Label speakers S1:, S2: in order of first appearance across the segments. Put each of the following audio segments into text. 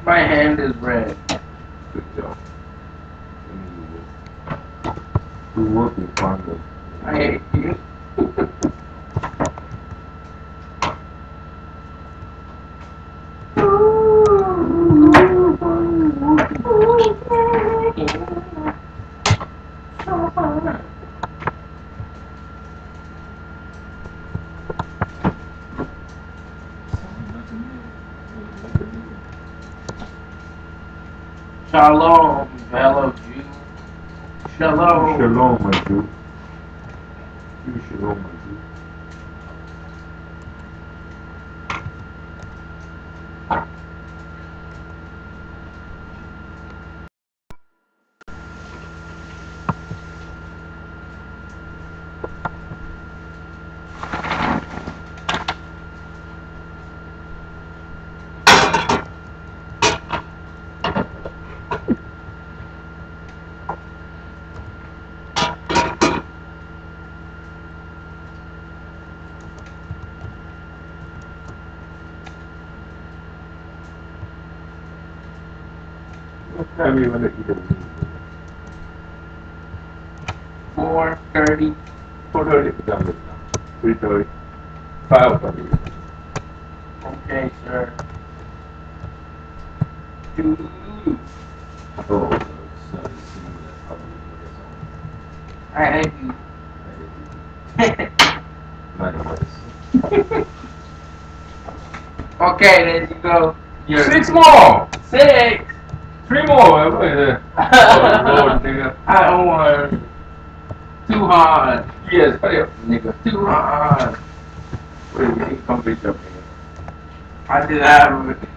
S1: My hand is red.
S2: Good job. We work in partners.
S1: I hate you. Shalom, fellow Jew. Shalom.
S2: Shalom, my Jew. You shalom, my Jew. What time you want to eat a meal?
S1: 4:30.
S2: 4:30. Done it now. 3:30. 5:30.
S1: Okay, sir. Doo-doo-doo.
S2: Oh, so you see that probably
S1: I hate you.
S2: Likewise.
S1: Okay, there you go. You're
S2: 6 more!
S1: 6.
S2: 3 more! What is it? Oh, Lord, nigga.
S1: I don't want too hard.
S2: Yes, hurry up, nigga.
S1: Too hard.
S2: Wait, you ain't come bitch up, nigga.
S1: I did have it.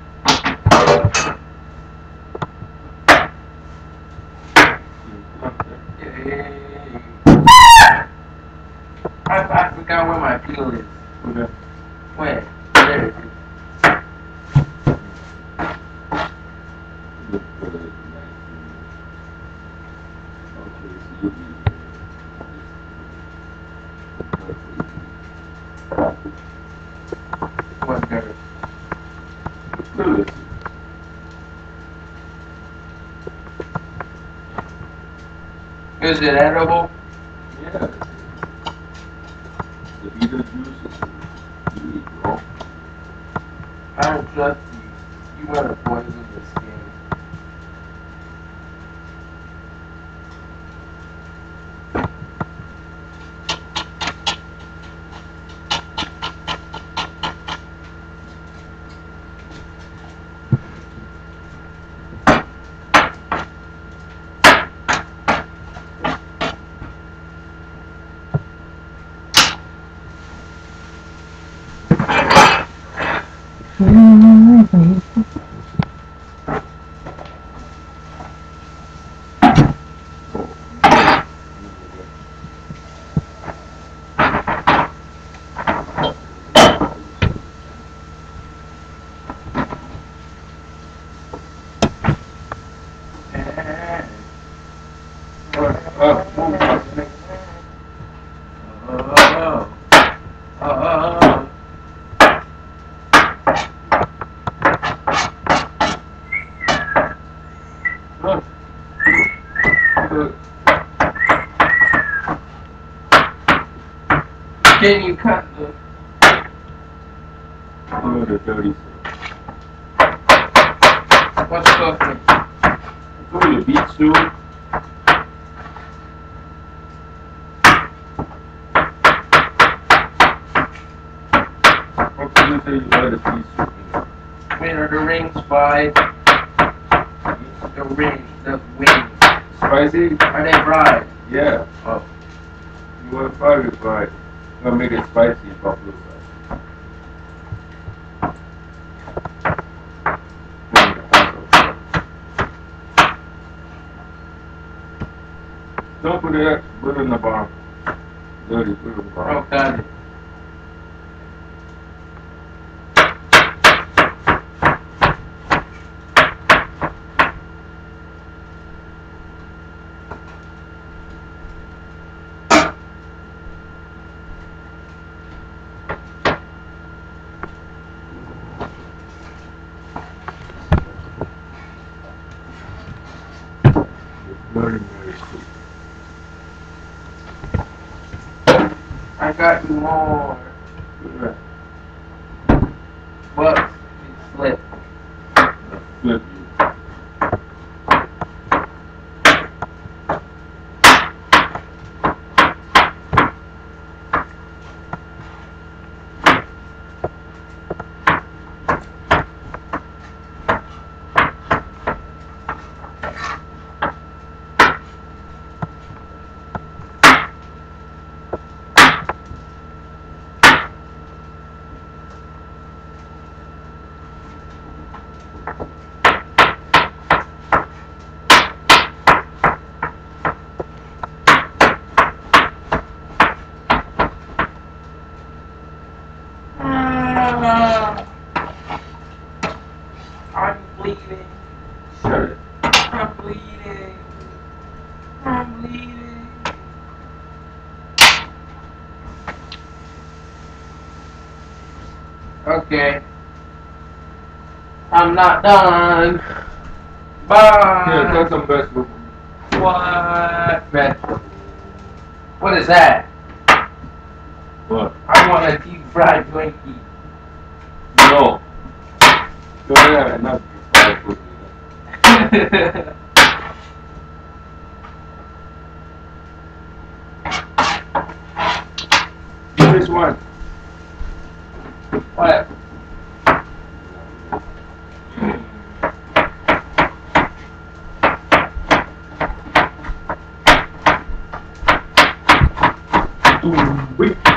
S1: I forgot where my peel is.
S2: Okay.
S1: Where? There it is.
S2: Look for the 19. Okay, so you'll be
S1: What there?
S2: good.
S1: Is it edible?
S2: Yeah. The bitter juice you eat, bro.
S1: I don't trust you. You want to poison the skin. Can you cut the...
S2: Oh, the dirty
S1: What's cooking?
S2: I told you, beet soup. What can you say you like the beet soup?
S1: Wait, are the rings fried? The rings, the wings.
S2: Spicy?
S1: Are they fried?
S2: Yeah.
S1: Oh.
S2: You want to fry it fried. I'm going to make it spicy buffalo sauce. Don't put it, put it in the bottom. Dirty, put it in the bottom.
S1: Oh, got it.
S2: Very, very sweet.
S1: I got you more.
S2: Yeah.
S1: But you slipped.
S2: Flip you.
S1: I'm bleeding.
S2: Shut it.
S1: I'm bleeding. I'm bleeding. Okay. I'm not done. Bye.
S2: Here, cut some vegetables.
S1: What? Vegetable. What is that?
S2: What?
S1: I want a deep fried Twinkie.
S2: No. Go ahead, not fried food. Give this one.
S1: What?
S2: Wait.